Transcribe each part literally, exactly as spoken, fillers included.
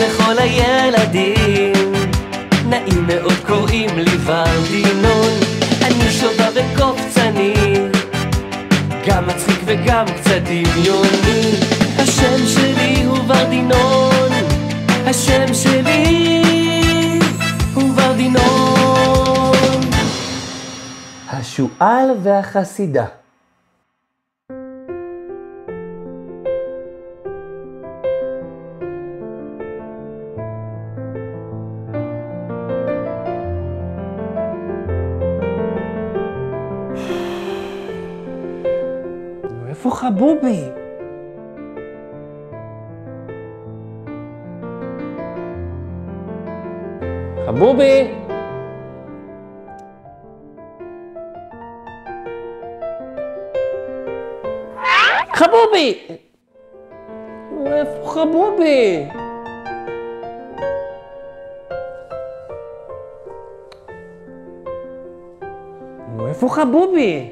לכל הילדים, נעים מאוד קוראים לי ורדינון. אני שובה וקופצני, גם מצחיק וגם קצת דמיוני. השם שלי הוא ורדינון, השם שלי הוא ורדינון. השועל והחסידה. איפה חבובי? חבובי? חבובי! איפה חבובי? איפה חבובי?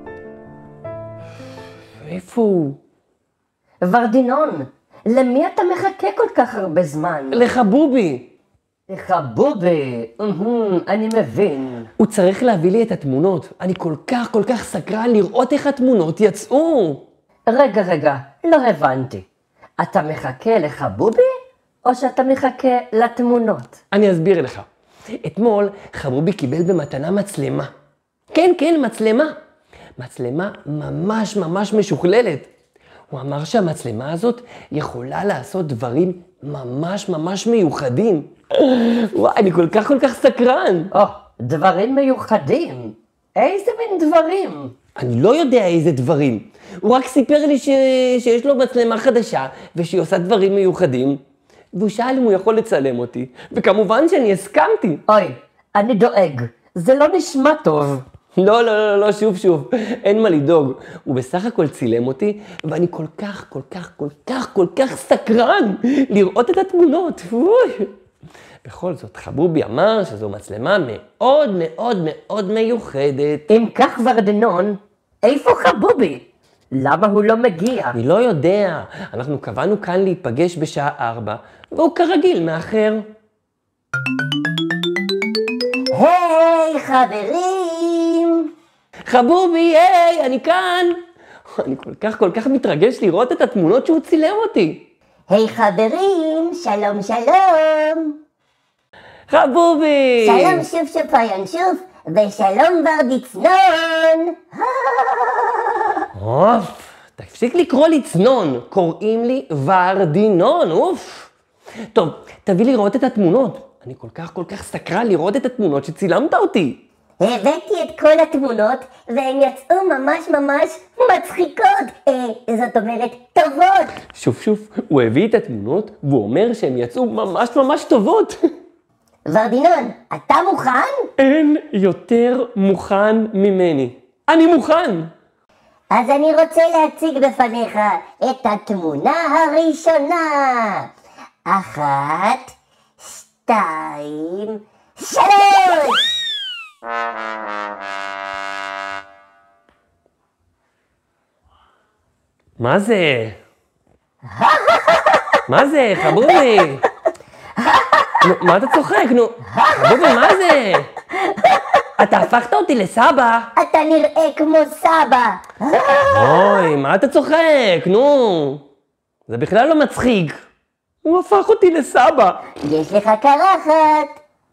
איפה הוא? ורדינון, למי אתה מחכה כל כך הרבה זמן? לחבובי. לחבובי, אני מבין. הוא צריך להביא לי את התמונות. אני כל כך כל כך סקרן לראות איך התמונות יצאו. רגע, רגע, לא הבנתי. אתה מחכה לחבובי או שאתה מחכה לתמונות? אני אסביר לך. אתמול חבובי קיבל במתנה מצלמה. כן, כן, מצלמה. מצלמה ממש ממש משוכללת. הוא אמר שהמצלמה הזאת יכולה לעשות דברים ממש ממש מיוחדים. וואי, אני כל כך כל כך סקרן. או, דברים מיוחדים? איזה מין דברים? אני לא יודע איזה דברים. הוא רק סיפר לי ש... שיש לו מצלמה חדשה ושהיא עושה דברים מיוחדים. והוא שאל אם הוא יכול לצלם אותי. וכמובן שאני הסכמתי. אוי, אני דואג. זה לא נשמע טוב. לא, לא, לא, לא, שוב, שוב, אין מה לדאוג. הוא בסך הכל צילם אותי, ואני כל כך, כל כך, כל כך, כל כך סקרן לראות את התמונות. בכל זאת, חבובי אמר שזו מצלמה מאוד מאוד מאוד מיוחדת. אם כך ורדינון, איפה חבובי? למה הוא לא מגיע? אני לא יודע. אנחנו קבענו כאן להיפגש בשעה ארבע, והוא כרגיל מאחר. היי, חברים! חבובי, היי, אני כאן. אני כל כך כל כך מתרגש לראות את התמונות שהוא צילם אותי. היי, חברים, שלום שלום. חבובי! שלום שוב שוב ינשוף, ושלום ורדיצנון. אוף, תפסיק לקרוא לי צנון, קוראים לי ורדינון, אוף. טוב, תביא לראות את התמונות. אני כל כך כל כך סקרן לראות את התמונות שצילמת אותי. הבאתי את כל התמונות, והן יצאו ממש ממש מצחיקות. אה, זאת אומרת, טובות. שוב שוב, הוא הביא את התמונות, והוא אומר שהן יצאו ממש ממש טובות. ורדינון, אתה מוכן? אין יותר מוכן ממני. אני מוכן. אז אני רוצה להציג בפניך את התמונה הראשונה. אחת, שתיים, שלוש! מה זה? מה זה, חבובי? נו, מה אתה צוחק? נו, חבובי, מה זה? אתה הפכת אותי לסבא. אתה נראה כמו סבא. אוי, מה אתה צוחק? נו, זה בכלל לא מצחיק. הוא הפך אותי לסבא. יש לך קרחת.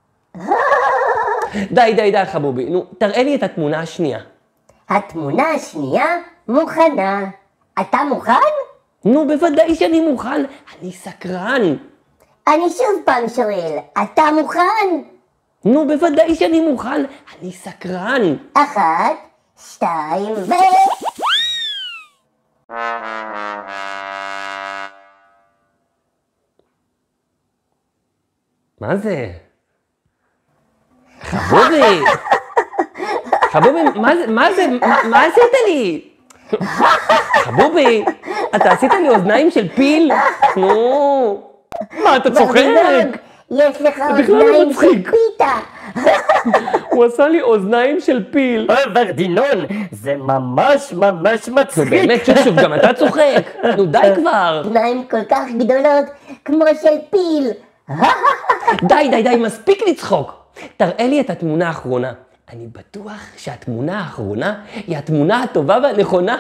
די, די, די, חבובי. נו, תראה לי את התמונה השנייה. התמונה השנייה מוכנה. אתה מוכן? נו, בוודאי שאני מוכן. אני סקרן. אני שוב פעם שואל, אתה מוכן? נו, בוודאי שאני מוכן. אני סקרן. אחת, שתיים, ו... מה זה? חבובי! חבובי, מה זה, מה זה, מה, מה עשית לי? חבובי, אתה עשית לי אוזניים של פיל? נו, מה, אתה צוחק? יש לך בכלל לא אוזניים של מצחיק. פיתה. הוא עשה לי אוזניים של פיל. אוי, ורדינון, זה ממש ממש נו מצחיק. באמת, שוב שוב, גם אתה צוחק. נו די כבר. אוזניים כל כך גדולות כמו של פיל. די, די, די, מספיק לצחוק. תראה לי את התמונה האחרונה. אני בטוח שהתמונה האחרונה היא התמונה הטובה והנכונה.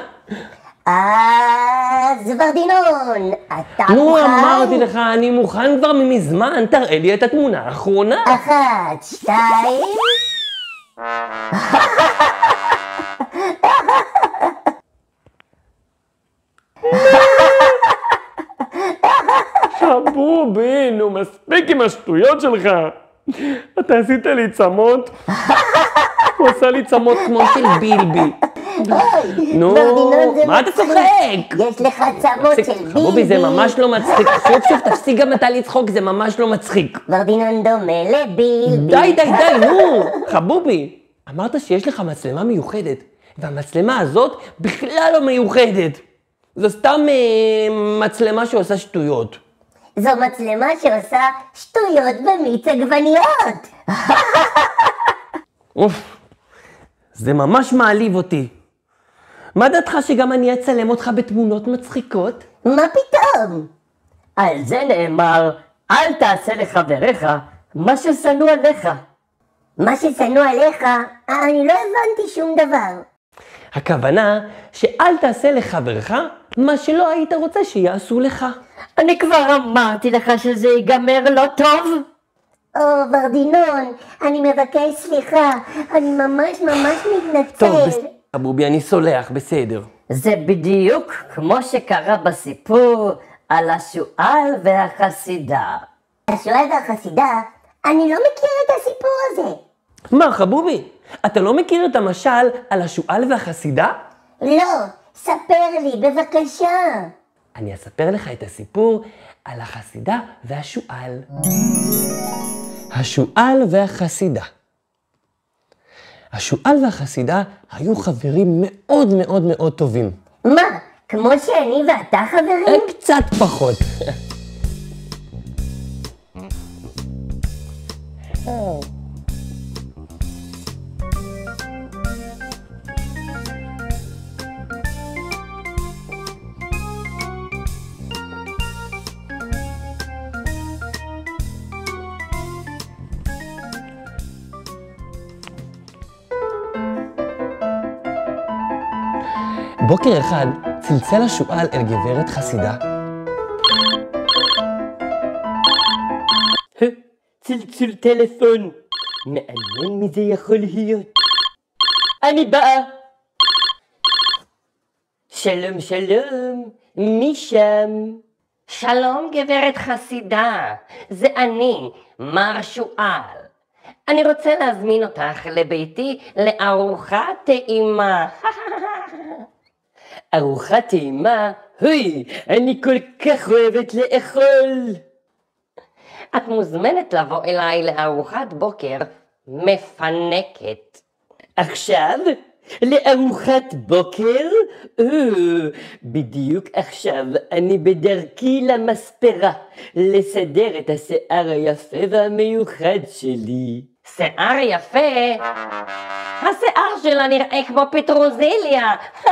אז ורדינון, אתה מוכן? נו, אמרתי לך, אני מוכן כבר ממזמן, תראה לי את התמונה האחרונה. אחת, שתיים. חבובי, נו, מספיק עם השטויות שלך. אתה עשית לי צמות? הוא עשה לי צמות כמו של בילבי. נו, מה אתה צוחק? יש לך צמות של בילבי. חבובי, זה ממש לא מצחיק. שוב שוב, תפסיק גם אתה לצחוק, זה ממש לא מצחיק. ורדינון דומה לבילבי. די, די, די, נו, חבובי. אמרת שיש לך מצלמה מיוחדת, והמצלמה הזאת בכלל לא מיוחדת. זו סתם מצלמה שעושה שטויות. זו מצלמה שעושה שטויות במיץ עגבניות. אוף, זה ממש מעליב אותי. מה דעתך שגם אני אצלם אותך בתמונות מצחיקות? מה פתאום? על זה נאמר, אל תעשה לחבריך מה ששנוא עליך. מה ששנוא עליך, אני לא הבנתי שום דבר. הכוונה שאל תעשה לחברך מה שלא היית רוצה שיעשו לך. אני כבר אמרתי לך שזה ייגמר לא טוב. או, ורדינון, אני מבקש סליחה, אני ממש ממש מתנצל. טוב, בסדר, חבובי, אני סולח, בסדר. זה בדיוק כמו שקרה בסיפור על השועל והחסידה. השועל והחסידה? אני לא מכיר את הסיפור הזה. מה, חבובי, אתה לא מכיר את המשל על השועל והחסידה? לא, ספר לי, בבקשה. אני אספר לך את הסיפור על החסידה והשועל. השועל והחסידה. השועל והחסידה היו חברים מאוד מאוד מאוד טובים. מה, כמו שאני ואתה חברים? קצת פחות. בוקר אחד צלצל השועל אל גברת חסידה. צלצול טלפון. מעניין מי זה יכול להיות. אני באה. שלום שלום, מי שם? שלום גברת חסידה, זה אני, מר שועל. אני רוצה להזמין אותך לביתי לארוחה טעימה. ארוחת טעימה? הוי, אני כל כך אוהבת לאכול. את מוזמנת לבוא אליי לארוחת בוקר מפנקת. עכשיו? לארוחת בוקר? או, בדיוק עכשיו אני בדרכי למספרה לסדר את השיער היפה והמיוחד שלי. שיער יפה? השיער שלה נראה כמו פטרוזיליה.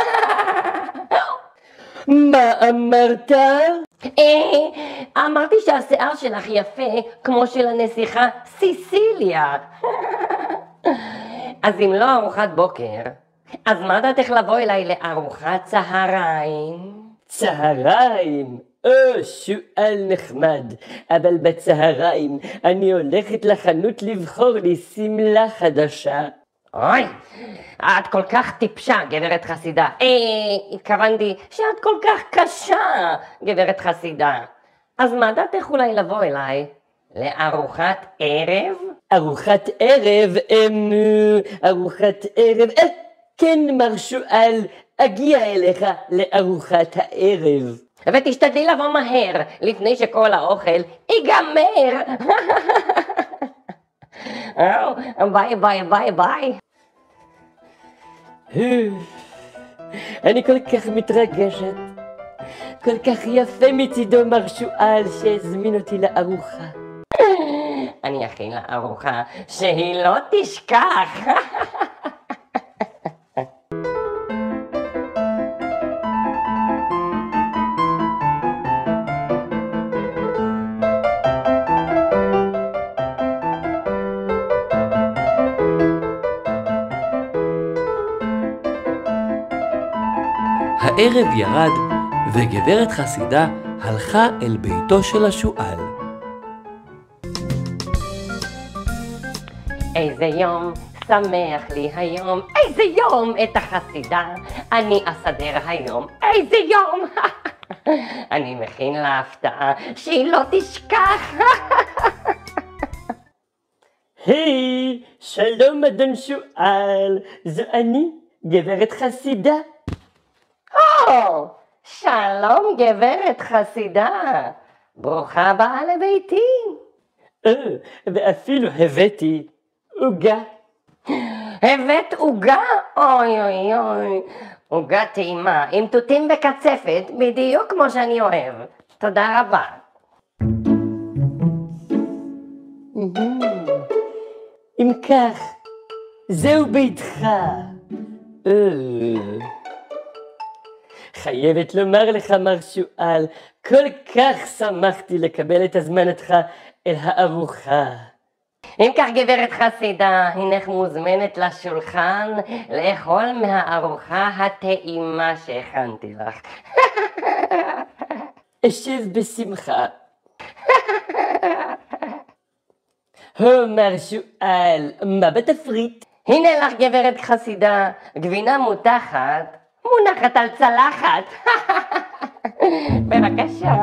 מה אמרת? אה, אמרתי שהשיער שלך יפה כמו של הנסיכה סיסיליה. אז אם לא ארוחת בוקר, אז מה דעתך לבוא אליי לארוחת צהריים? צהריים? או, שועל נחמד, אבל בצהריים אני הולכת לחנות לבחור לי שמלה חדשה. אוי, את כל כך טיפשה, גברת חסידה. אה, התכוונתי שאת כל כך קשה, גברת חסידה. אז מה דעתך אולי לבוא אליי לארוחת ערב? ארוחת ערב? אמ... ארוחת ערב? אה, כן, מר שועל, אגיע אליך לארוחת הערב. ותשתדלי לבוא מהר, לפני שכל האוכל ייגמר. ביי ביי ביי ביי. אני כל כך מתרגשת. כל כך יפה מצידו מר שועל שהזמין אותי לארוחה. אני אכין לה ארוחה שהיא לא תשכח. הערב ירד, וגברת חסידה הלכה אל ביתו של השועל. איזה יום שמח לי היום, איזה יום את החסידה אני אסדר היום, איזה יום. אני מכין לה הפתעה שהיא לא תשכח. היי, שלום אדון שועל, זו אני, גברת חסידה. או, שלום גברת חסידה, ברוכה הבאה לביתי. אה, ואפילו הבאתי עוגה. הבאת עוגה? אוי אוי אוי, עוגה טעימה עם תותים וקצפת, בדיוק כמו שאני אוהב. תודה רבה. אם כך, זהו ביתך. אה. חייבת לומר לך, מר שועל, כל כך שמחתי לקבל את הזמנתך אל הארוחה. אם כך גברת חסידה, הנך מוזמנת לשולחן לאכול מהארוחה הטעימה שהכנתי לך. אשב בשמחה. הו מר שועל, מה בתפריט? הנה לך גברת חסידה, גבינה מותחת, מונחת על צלחת. בבקשה.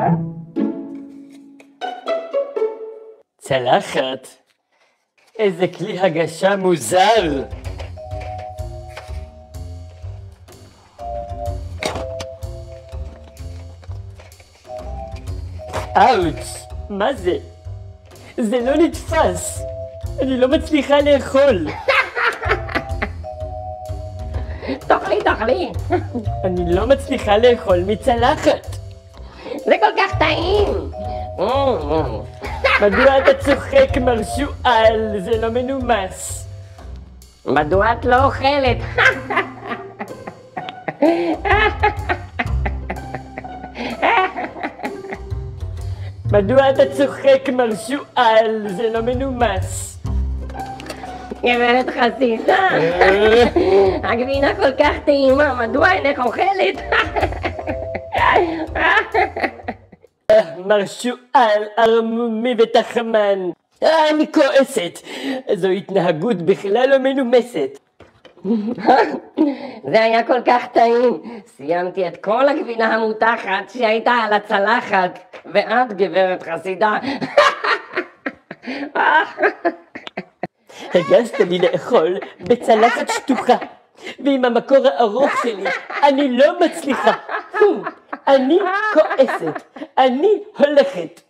צלחת? איזה כלי הגשה מוזר. אאוץ', מה זה? זה לא נתפס. אני לא מצליחה לאכול. תאכלי, תאכלי. אני לא מצליחה לאכול מצלחת. זה כל כך טעים. מדוע אתה צוחק, מר שועל? זה לא מנומס. מדוע את לא אוכלת? מדוע אתה צוחק, מר שועל? זה לא מנומס. גברת חסידה, הגבינה כל כך טעימה, מדוע אינך אוכלת? מר שועל, ערמומי ותחמן. אני כועסת. זו התנהגות בכלל לא מנומסת. זה היה כל כך טעים. סיימתי את כל הגבינה המותחת שהייתה על הצלחת, ואת גברת חסידה. הגשת לי לאכול בצלחת שטוחה, ועם המקור הארוך שלי אני לא מצליחה. אני כועסת, אני הולכת.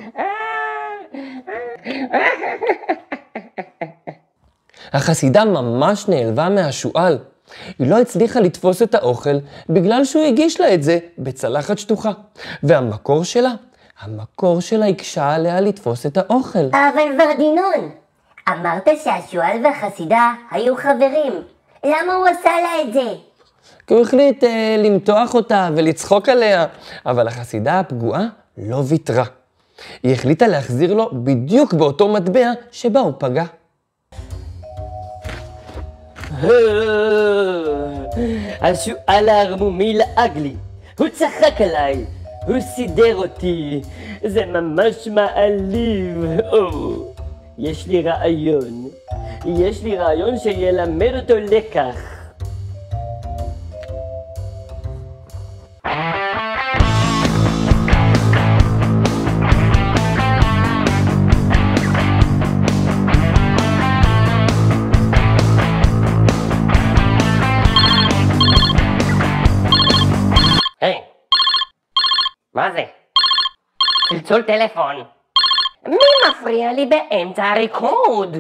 החסידה ממש נעלבה מהשועל. היא לא הצליחה לתפוס את האוכל בגלל שהוא הגיש לה את זה בצלחת שטוחה. והמקור שלה, המקור שלה הקשה עליה לתפוס את האוכל. אבל ורדינון, אמרת שהשועל והחסידה היו חברים. למה הוא עשה לה את זה? כי הוא החליט אה, למתוח אותה ולצחוק עליה, אבל החסידה הפגועה לא ויתרה. היא החליטה להחזיר לו בדיוק באותו מטבע שבה הוא פגע. השועל הערמומי לעג לי, הוא צחק עליי, הוא סידר אותי, זה ממש מעליב. או, יש לי רעיון, יש לי רעיון שילמד אותו לקח. היי, מה זה? צלצול טלפון. מי מפריע לי באמצע הריקוד?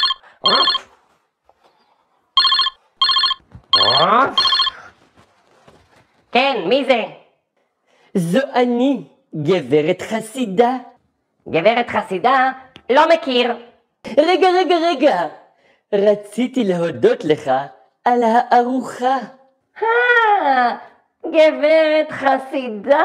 כן, מי זה? זו אני, גברת חסידה. גברת חסידה? לא מכיר. רגע, רגע, רגע. רציתי להודות לך על הארוחה. אה, גברת חסידה.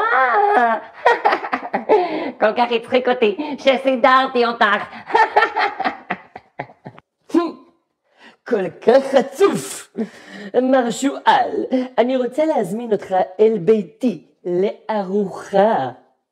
כל כך הצחיק אותי שסידרתי אותך. כל כך חצוף. מר שועל, אני רוצה להזמין אותך אל ביתי לארוחה.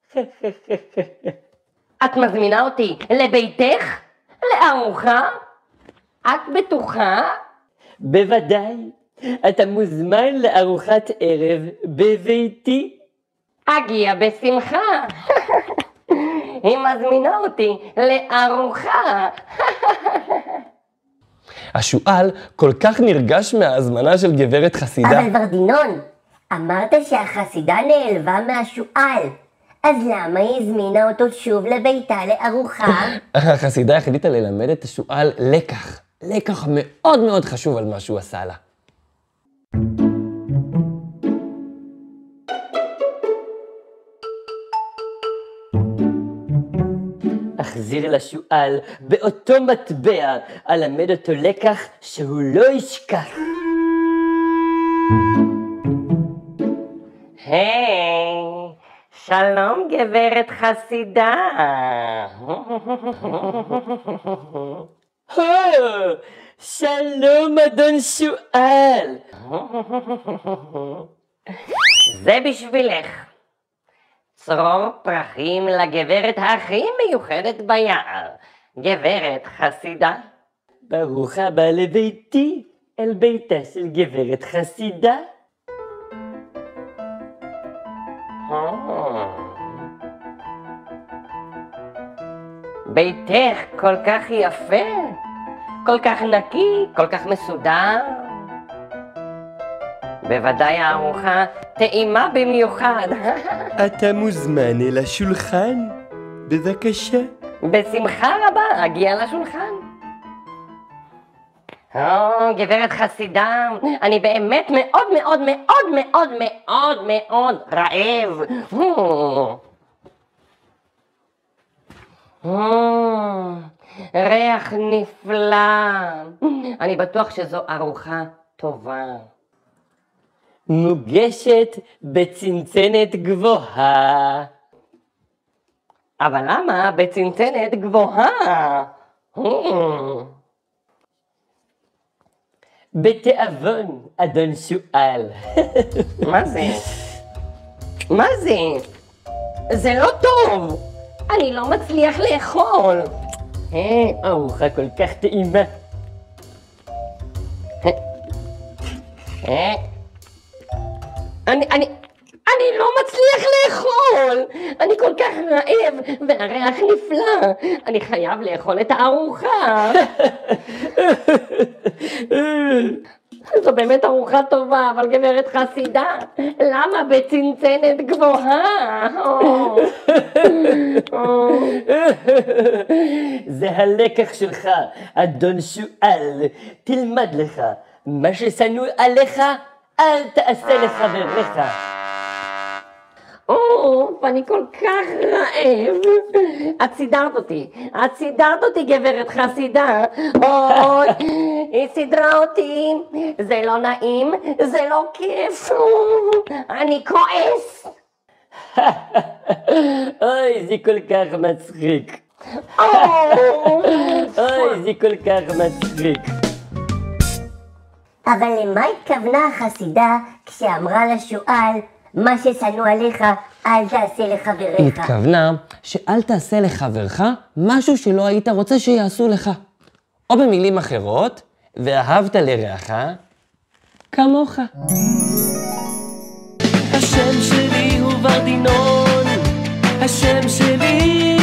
את מזמינה אותי לביתך? לארוחה? את בטוחה? בוודאי, אתה מוזמן לארוחת ערב בביתי. אגיע בשמחה. היא מזמינה אותי לארוחה. השועל כל כך נרגש מההזמנה של גברת חסידה. אבל ורדינון, אמרת שהחסידה נעלבה מהשועל, אז למה היא הזמינה אותו שוב לביתה לארוחה? החסידה החליטה ללמד את השועל לקח, לקח מאוד מאוד חשוב על מה שהוא עשה לה. אחזיר לשועל באותו מטבע, אלמד אותו לקח שהוא לא ישכח. היי, שלום גברת חסידה. שלום אדון שועל. זה בשבילך. צרור פרחים לגברת הכי מיוחדת ביער, גברת חסידה. ברוך הבא לביתי, אל ביתה של גברת חסידה. ביתך כל כך יפה, כל כך נקי, כל כך מסודר. בוודאי הארוחה טעימה במיוחד. אתה מוזמן אל השולחן, בבקשה. בשמחה רבה, אגיע לשולחן. או, גברת חסידה, אני באמת מאוד מאוד מאוד מאוד מאוד מאוד רעב. ריח נפלא. אני בטוח שזו ארוחה טובה. מוגשת בצנצנת גבוהה. אבל למה בצנצנת גבוהה? בתיאבון, אדון שועל. מה זה? מה זה? זה לא טוב. אני לא מצליח לאכול. ארוחה כל כך טעימה. אני, אני, אני לא מצליח לאכול. אני כל כך רעב והריח נפלא. אני חייב לאכול את הארוחה. זו באמת ארוחה טובה, אבל גברת חסידה, למה בצנצנת גבוהה? זה הלקח שלך, אדון שועל. תלמד לך, מה ששנוא עליך, אל תעשה לחבריך. אוף, אני כל כך רעב. את סידרת אותי, את סידרת אותי גברת חסידה. אוי, היא סידרה אותי. זה לא נעים, זה לא כיף. אני כועס. אוי, זה כל כך מצחיק. אוי, זה כל כך מצחיק. אבל למה התכוונה החסידה כשאמרה לשועל, מה ששנוא עליך, אל תעשה לחבריך? היא התכוונה שאל תעשה לחברך משהו שלא היית רוצה שיעשו לך. או במילים אחרות, ואהבת לרעך כמוך. השם שלי הוא ורדינון, השם שלי